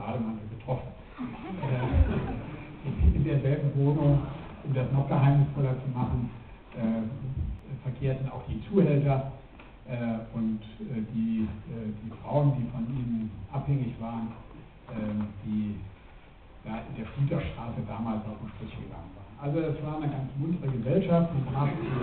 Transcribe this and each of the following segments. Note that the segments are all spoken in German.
Bademantel getroffen. In derselben Wohnung, um das noch geheimnisvoller zu machen, verkehrten auch die Zuhälter und die Frauen, die von ihnen abhängig waren, die da in der Fluterstraße damals auf den Strich gegangen waren. Also es war eine ganz muntere Gesellschaft, man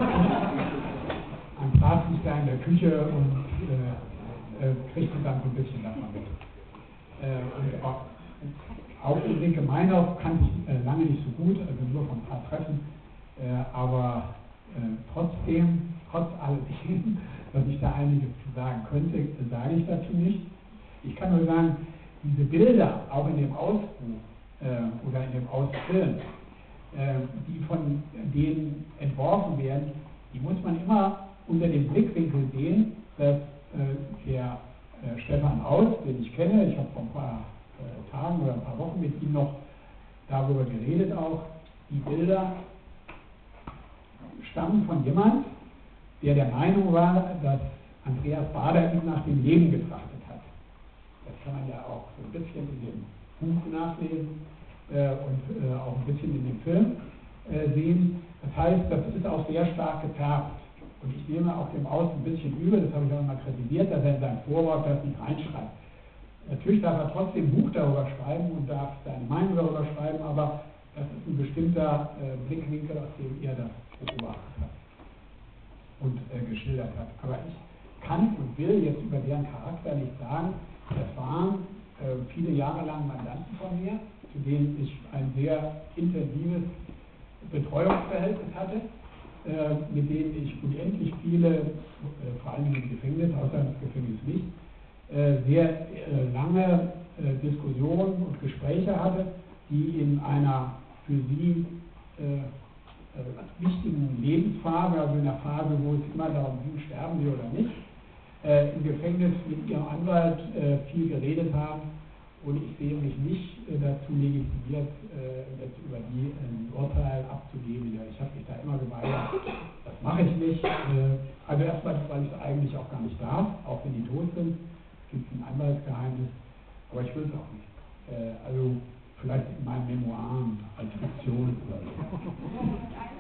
traf sich da in der Küche und kriegte dann so ein bisschen davon mit. Und auch Ulrike Meinhof kannte ich lange nicht so gut, also nur von ein paar Treffen, aber trotzdem, trotz alledem, dass ich da einiges zu sagen könnte, sage ich dazu nicht. Ich kann nur sagen, diese Bilder, auch in dem Ausbuch oder in dem Ausfilm, die von denen entworfen werden, die muss man immer unter dem Blickwinkel sehen, dass der Stefan Aus, den ich kenne, ich habe vor ein paar Tagen oder ein paar Wochen mit ihm noch darüber geredet auch, die Bilder stammen von jemand, der der Meinung war, dass Andreas Baader ihm nach dem Leben getrachtet hat. Das kann man ja auch so ein bisschen in dem Buch nachlesen und auch ein bisschen in dem Film sehen. Das heißt, das ist auch sehr stark gefärbt. Und ich nehme auch dem Aus ein bisschen übel, das habe ich auch immer kritisiert, dass er in sein Vorwort das nicht reinschreibt. Natürlich darf er trotzdem ein Buch darüber schreiben und darf seine Meinung darüber schreiben, aber das ist ein bestimmter Blickwinkel, aus dem er das beobachtet hat und geschildert hat. Aber ich kann und will jetzt über deren Charakter nicht sagen, das waren viele Jahre lang Mandanten von mir, zu denen ich ein sehr intensives Betreuungsverhältnis hatte, mit denen ich unendlich viele, vor allem im Gefängnis, außer im Gefängnis nicht, sehr lange Diskussionen und Gespräche hatte, die in einer für sie wichtigen Lebensphase, also in einer Phase, wo es immer darum ging, sterben sie oder nicht, im Gefängnis mit ihrem Anwalt viel geredet haben. Und ich sehe mich nicht dazu legitimiert, jetzt über die ein Urteil abzugeben. Ja, ich habe mich da immer geweigert, das mache ich nicht. Also erstmal, weil ich es eigentlich auch gar nicht darf, auch wenn die tot sind, gibt es ein Anwaltsgeheimnis, aber ich will es auch nicht. Also vielleicht in meinen Memoiren als Fiktion oder so.